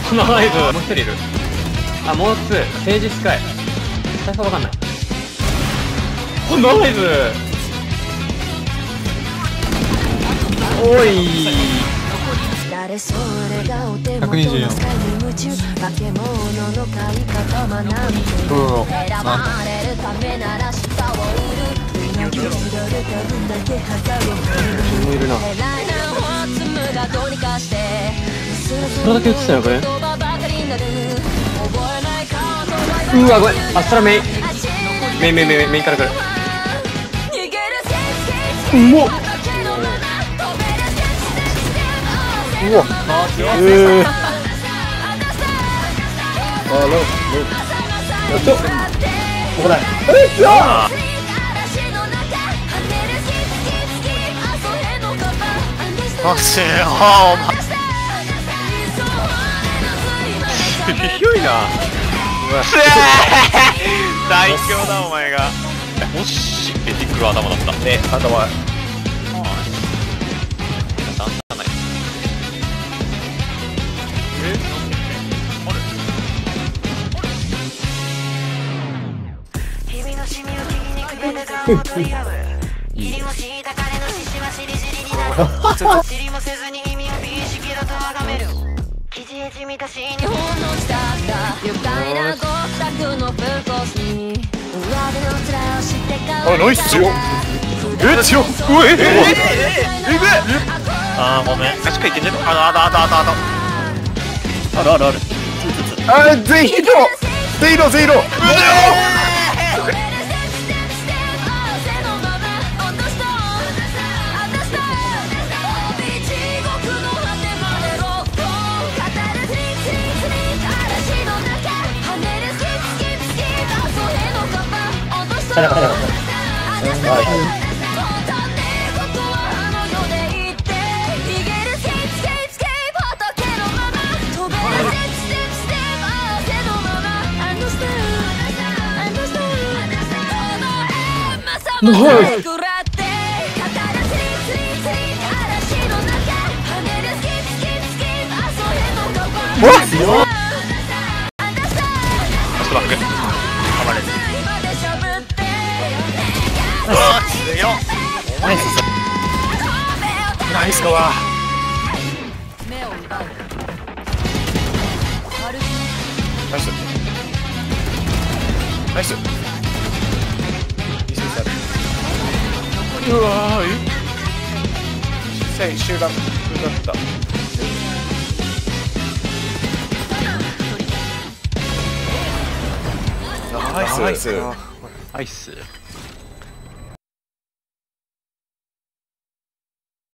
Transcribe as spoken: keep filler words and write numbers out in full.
ナイス。もう一人いる。あ、もうツー政治スカイ最初わかんない。ナイス。おいひゃくにじゅうよん。 うんもういるな。それだけ映ってたよこれ。うわごめん。あストラメインメインメインメインメインから来る。うわうわええー、あローローやっとここだ。えっやあっせーあーお前強いな。 最強だお前が。もしエティックが頭だったね頭知りもせずに意味を美意識だと崇める記事へじみたし日本のスターが愉快な極楽のフルコースに上手の面を知ってかあナイス強っえ強っうええええぐあーごめん確かいけんじゃねあらあらあらあらあらあらあらあら全員ヒーロー全員ヒーロー全員ヒーローうわナイスかわナイスナイスうわーえ集団だったナイスナイスナイス